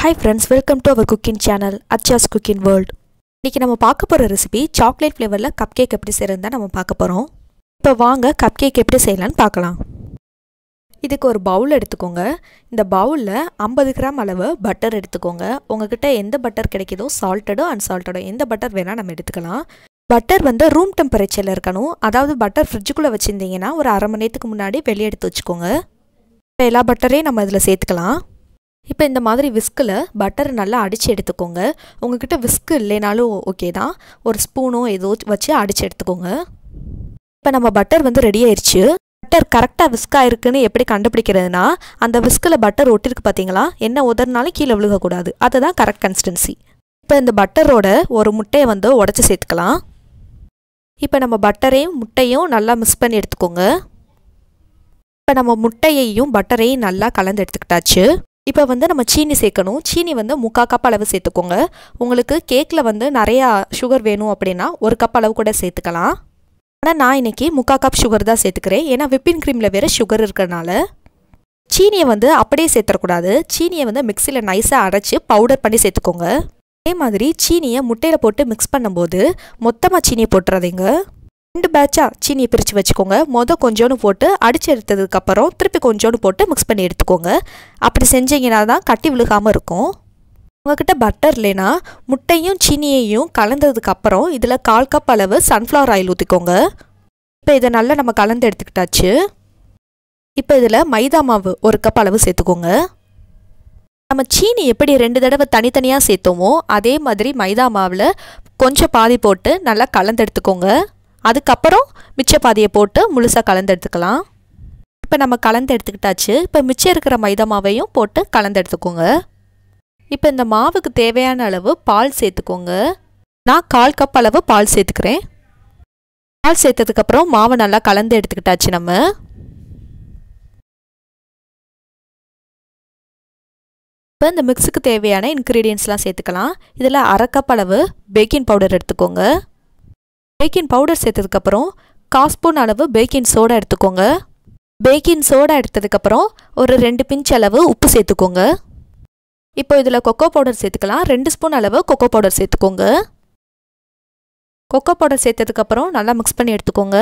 Hi friends, welcome to our cooking channel, Achcha's Cooking World. இன்னைக்கு நம்ம பார்க்க போற ரெசிபி சாக்லேட் ஃப்ளேவர்ல cupcake எப்படி செய்யறதுன்னு தான் நம்ம பார்க்க போறோம். இப்போ வாங்க cupcake எப்படி செய்யலாம்னு பார்க்கலாம். இதுக்கு ஒரு பவுல் எடுத்துக்கோங்க. இந்த பவுல்ல 50 கிராம் அளவு பட்டர் எடுத்துக்கோங்க. உங்ககிட்ட எந்த பட்டர் கிடைக்குதோ சால்ட்டடோ அன்சால்ட்டடோ எந்த பட்டர் வேணா நம்ம எடுத்துக்கலாம். பட்டர் வந்து ரூம் டெம்பரேச்சர்ல இருக்கணும். அதாவது பட்டர் ஃப்ரிட்ஜுக்குள்ள வச்சிருந்தீங்கன்னா ஒரு அரை மணி நேரத்துக்கு முன்னாடி வெளிய எடுத்து வச்சுக்கோங்க. எல்லா பட்டரையும் நம்ம இதில் சேர்த்துக்கலாம். இப்போ இந்த மாதிரி விஸ்கில் பட்டர் நல்லா அடித்து எடுத்துக்கோங்க. உங்ககிட்ட விஸ்கு இல்லைனாலும் ஓகே தான், ஒரு ஸ்பூனோ ஏதோ வச்சு அடித்து எடுத்துக்கோங்க. இப்போ நம்ம பட்டர் வந்து ரெடி ஆயிடுச்சு. பட்டர் கரெக்டாக விஸ்காக இருக்குன்னு எப்படி கண்டுபிடிக்கிறதுனா, அந்த விஸ்கில் பட்டர் ஒட்டிருக்கு பார்த்தீங்களா, என்ன உதறினாலும் கீழே விழுகக்கூடாது, அதுதான் கரெக்ட் கன்சிஸ்டன்சி. இப்போ இந்த பட்டரோட ஒரு முட்டையை வந்து உடச்சி சேர்த்துக்கலாம். இப்போ நம்ம பட்டரையும் முட்டையும் நல்லா மிக்ஸ் பண்ணி எடுத்துக்கோங்க. இப்போ நம்ம முட்டையையும் பட்டரையும் நல்லா கலந்து எடுத்துக்கிட்டாச்சு. இப்போ வந்து நம்ம சீனி சேர்க்கணும். சீனி வந்து 3/4 கப் அளவு சேர்த்துக்கோங்க. உங்களுக்கு கேக்கில் வந்து நிறையா சுகர் வேணும் அப்படின்னா 1 கப் அளவு கூட சேர்த்துக்கலாம். ஆனால் நான் இன்றைக்கி 3/4 கப் சுகர் தான் சேர்த்துக்கிறேன். ஏன்னா விப்பிங் க்ரீமில் வேறு சுகர் இருக்கிறனால. சீனியை வந்து அப்படியே சேர்த்துடக்கூடாது. சீனியை வந்து மிக்சியில் நைஸாக அரைச்சி பவுடர் பண்ணி சேர்த்துக்கோங்க. அதே மாதிரி சீனியை முட்டையில் போட்டு மிக்ஸ் பண்ணும்போது மொத்தமாக சீனியை போட்டுறாதீங்க. 2 பேட்சாக சீனியை பிரித்து வச்சுக்கோங்க. கொஞ்சோன்னு போட்டு அடித்து எடுத்ததுக்கப்புறம் திருப்பி கொஞ்சோன்னு போட்டு மிக்ஸ் பண்ணி எடுத்துக்கோங்க. அப்படி செஞ்சீங்கன்னா தான் கட்டி விழுகாமல் இருக்கும். உங்கள்கிட்ட பட்டர் இல்லைன்னா முட்டையும் சீனியையும் கலந்ததுக்கப்புறம் இதில் 1/4 கப் அளவு சன்ஃப்ளவர் ஆயில் ஊற்றிக்கோங்க. இப்போ இதை நல்லா நம்ம கலந்து எடுத்துக்கிட்டாச்சு. இப்போ இதில் மைதா மாவு 1 கப் அளவு சேர்த்துக்கோங்க. நம்ம சீனி எப்படி 2 தடவை தனித்தனியாக சேர்த்தோமோ அதே மாதிரி மைதா மாவில் கொஞ்சம் பாதி போட்டு நல்லா கலந்து எடுத்துக்கோங்க. அதுக்கப்புறம் மிச்ச பாதியை போட்டு முழுசாக கலந்து எடுத்துக்கலாம். இப்போ நம்ம கலந்து எடுத்துக்கிட்டாச்சு. இப்போ மிச்சம் இருக்கிற மைதா மாவையும் போட்டு கலந்து எடுத்துக்கோங்க. இப்போ இந்த மாவுக்கு தேவையான அளவு பால் சேர்த்துக்கோங்க. நான் 1/4 கப் அளவு பால் சேர்த்துக்கிறேன். பால் சேர்த்ததுக்கப்புறம் மாவை நல்லா கலந்து எடுத்துக்கிட்டாச்சு. நம்ம இப்போ இந்த மிக்ஸுக்கு தேவையான இன்க்ரீடியன்ட்ஸ்லாம் சேர்த்துக்கலாம். இதில் 1/2 கப் அளவு பேக்கிங் பவுடர் எடுத்துக்கோங்க. பேக்கிங் பவுடர் சேர்த்ததுக்கப்புறம் 1/4 ஸ்பூன் அளவு பேக்கிங் சோடா எடுத்துக்கோங்க. பேக்கிங் சோடா எடுத்ததுக்கப்புறம் ஒரு 2 பிஞ்ச் அளவு உப்பு சேர்த்துக்கோங்க. இப்போ இதில் கொக்கோ பவுடர் சேர்த்துக்கலாம். 2 ஸ்பூன் அளவு கொக்கோ பவுடர் சேர்த்துக்கோங்க. கொக்கோ பவுடர் சேர்த்ததுக்கப்புறம் நல்லா மிக்ஸ் பண்ணி எடுத்துக்கோங்க.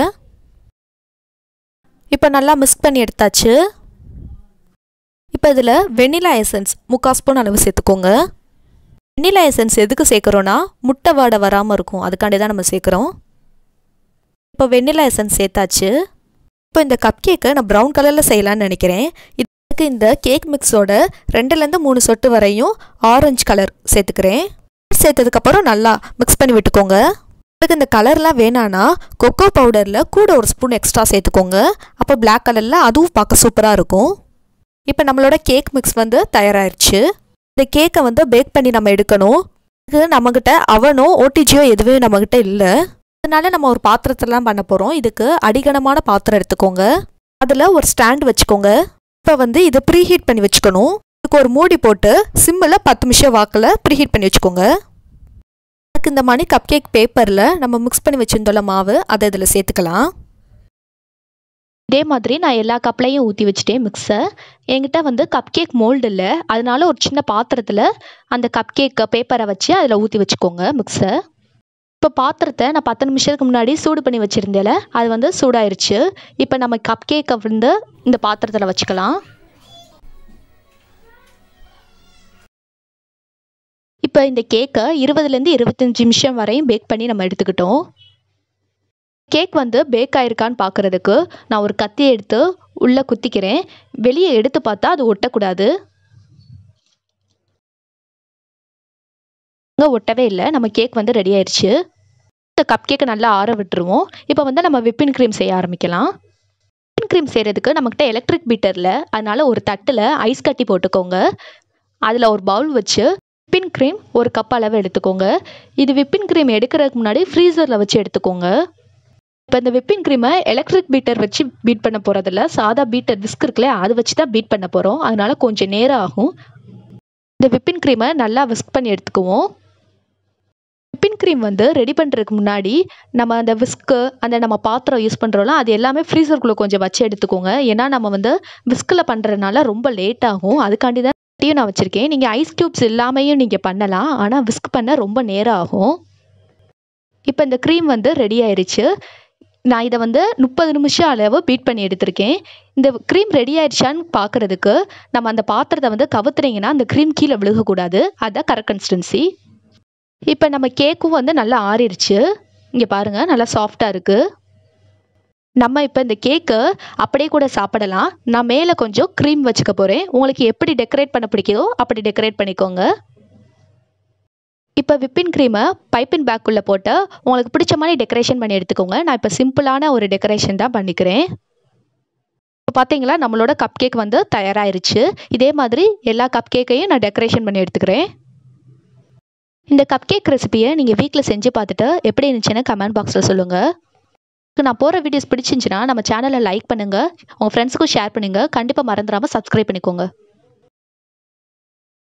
இப்போ நல்லா மிக்ஸ் பண்ணி எடுத்தாச்சு. இப்போ இதில் வெண்ணிலா எசன்ஸ் 3/4 ஸ்பூன் அளவு சேர்த்துக்கோங்க. வெண்ணிலா எசன்ஸ் எதுக்கு சேர்க்குறோன்னா முட்டை வாடை வராமல் இருக்கும், அதுக்காண்டி தான் நம்ம சேர்க்குறோம். இப்போ வெண்ணிலா எசன்ஸ் சேர்த்தாச்சு. இப்போ இந்த கப் கேக்கை நான் ப்ரௌன் கலரில் செய்யலான்னு நினைக்கிறேன். இதுக்கு இந்த கேக் மிக்ஸோட 2லேருந்து 3 சொட்டு வரையும் ஆரஞ்சு கலர் சேர்த்துக்கிறேன். சேர்த்ததுக்கப்புறம் நல்லா மிக்ஸ் பண்ணி விட்டுக்கோங்க. அதுக்கு இந்த கலர்லாம் வேணான்னா கொக்கோ பவுடரில் கூட ஒரு ஸ்பூன் எக்ஸ்ட்ரா சேர்த்துக்கோங்க. அப்போ பிளாக் கலரில் அதுவும் பார்க்க சூப்பராக இருக்கும். இப்போ நம்மளோட கேக் மிக்ஸ் வந்து தயாராகிடுச்சு. இந்த கேக்கை வந்து பேக் பண்ணி நம்ம எடுக்கணும். இது நம்மக்கிட்ட அவனோ ஓடிஜியோ எதுவுமே நம்மக்கிட்ட இல்லை, அதனால நம்ம ஒரு பாத்திரத்தெல்லாம் பண்ண போகிறோம். இதுக்கு அடிகனமான பாத்திரம் எடுத்துக்கோங்க. அதில் ஒரு ஸ்டாண்ட் வச்சுக்கோங்க. இப்போ வந்து இதை ப்ரீஹீட் பண்ணி வச்சுக்கணும். இதுக்கு ஒரு மூடி போட்டு சிம்மில் 10 நிமிஷம் வாக்கில் ப்ரீஹீட் பண்ணி வச்சுக்கோங்க. அதுக்கு இந்த மாதிரி கப் கேக் பேப்பரில் நம்ம மிக்ஸ் பண்ணி வச்சுருந்தோம்ல மாவு, அதை இதில் சேர்த்துக்கலாம். இதே மாதிரி நான் எல்லா கப்லையும் ஊற்றி வச்சுட்டேன் மிக்ஸை. என்கிட்ட வந்து கப் கேக் மோல்டு இல்லை, அதனால ஒரு சின்ன பாத்திரத்தில் அந்த கப் கேக் பேப்பரை வச்சு அதில் ஊற்றி வச்சுக்கோங்க மிக்ஸை. இப்போ பாத்திரத்தை நான் 10 நிமிஷத்துக்கு முன்னாடி சூடு பண்ணி வச்சுருந்தேன், அது வந்து சூடாயிருச்சு. இப்போ நம்ம கப் கேக்கை வந்து இந்த பாத்திரத்தில் வச்சுக்கலாம். இப்போ இந்த கேக்கை 20லேருந்து 25 நிமிஷம் வரையும் பேக் பண்ணி நம்ம எடுத்துக்கிட்டோம். கேக் வந்து பேக் ஆயிருக்கான்னு பார்க்குறதுக்கு நான் ஒரு கத்தி எடுத்து உள்ளே குத்திக்கிறேன். வெளியே எடுத்து பார்த்தா அது ஒட்டக்கூடாது. ஒட்டவே இல்லை. நம்ம கேக் வந்து ரெடி ஆயிடுச்சு. இந்த கப் கேக்கை நல்லா ஆற விட்டுருவோம். இப்போ வந்து நம்ம விப்பிங் க்ரீம் செய்ய ஆரம்பிக்கலாம். விப்பிங் க்ரீம் செய்கிறதுக்கு நம்மக்கிட்ட எலக்ட்ரிக் பீட்டரில், அதனால் ஒரு தட்டில் ஐஸ் கட்டி போட்டுக்கோங்க. அதில் ஒரு பவுல் வச்சு விப்பிங் க்ரீம் 1 கப் அளவு எடுத்துக்கோங்க. இது விப்பிங் க்ரீம் எடுக்கிறதுக்கு முன்னாடி ஃப்ரீசரில் வச்சு எடுத்துக்கோங்க. இப்போ இந்த விப்பிங் க்ரீமை எலக்ட்ரிக் பீட்டர் வச்சு பீட் பண்ண போகிறதில்ல, சாதா பீட்டர் விஸ்க் இருக்குல்ல அதை வச்சு தான் பீட் பண்ண போகிறோம். அதனால் கொஞ்சம் நேரம் ஆகும். இந்த விப்பிங் க்ரீமை நல்லா விஸ்க் பண்ணி எடுத்துக்குவோம். விப்பிங் க்ரீம் வந்து ரெடி பண்ணுறதுக்கு முன்னாடி நம்ம அந்த விஸ்க்கு, அந்த நம்ம பாத்திரம் யூஸ் பண்ணுறோம்ல, அது எல்லாமே ஃப்ரீசருக்குள்ளே கொஞ்சம் வச்சு எடுத்துக்கோங்க. ஏன்னா நம்ம வந்து விஸ்கில் பண்ணுறதுனால ரொம்ப லேட் ஆகும், அதுக்காண்டி தான் டீயும் நான் வச்சுருக்கேன். நீங்கள் ஐஸ் க்யூப்ஸ் இல்லாமையும் நீங்கள் பண்ணலாம். ஆனால் விஸ்க் பண்ண ரொம்ப நேரம் ஆகும். இப்போ இந்த க்ரீம் வந்து ரெடி ஆயிடுச்சு. நான் இதை வந்து 30 நிமிஷம் அளவு பீட் பண்ணி எடுத்திருக்கேன். இந்த க்ரீம் ரெடி ஆயிடுச்சான்னு பார்க்குறதுக்கு நம்ம அந்த பாத்திரத்தை வந்து கவுத்துனீங்கன்னா அந்த க்ரீம் கீழே விழுகக்கூடாது. அதுதான் கரெக்ட் கன்சிஸ்டன்சி. இப்போ நம்ம கேக்கும் வந்து நல்லா ஆறிடுச்சு. இங்கே பாருங்கள், நல்லா சாஃப்டாக இருக்குது. நம்ம இப்போ இந்த கேக்கு அப்படியே கூட சாப்பிடலாம். நான் மேலே கொஞ்சம் க்ரீம் வச்சுக்க போகிறேன். உங்களுக்கு எப்படி டெக்கரேட் பண்ண பிடிக்குதோ அப்படி டெக்கரேட் பண்ணிக்கோங்க. இப்போ விப்பின் க்ரீமை பைப்பின் பேக்குள்ளே போட்டு உங்களுக்கு பிடிச்ச மாதிரி டெக்கரேஷன் பண்ணி எடுத்துக்கோங்க. நான் இப்போ சிம்பிளான ஒரு டெக்கரேஷன் தான் பண்ணிக்கிறேன். இப்போ பார்த்தீங்களா, நம்மளோட கப் கேக் வந்து தயாராகிருச்சு. இதே மாதிரி எல்லா கப் கேக்கையும் நான் டெக்கரேஷன் பண்ணி எடுத்துக்கிறேன். இந்த கப் கேக் ரெசிபியை நீங்கள் வீட்டில் செஞ்சு பார்த்துட்டு எப்படி இருந்துச்சுன்னு கமெண்ட் பாக்ஸில் சொல்லுங்கள். நான் போகிற வீடியோஸ் பிடிச்சிருந்துச்சுன்னா நம்ம சேனலை லைக் பண்ணுங்கள், உங்கள் ஃப்ரெண்ட்ஸுக்கும் ஷேர் பண்ணுங்கள். கண்டிப்பாக மறந்துடாமல் சப்ஸ்கிரைப் பண்ணிக்கோங்க.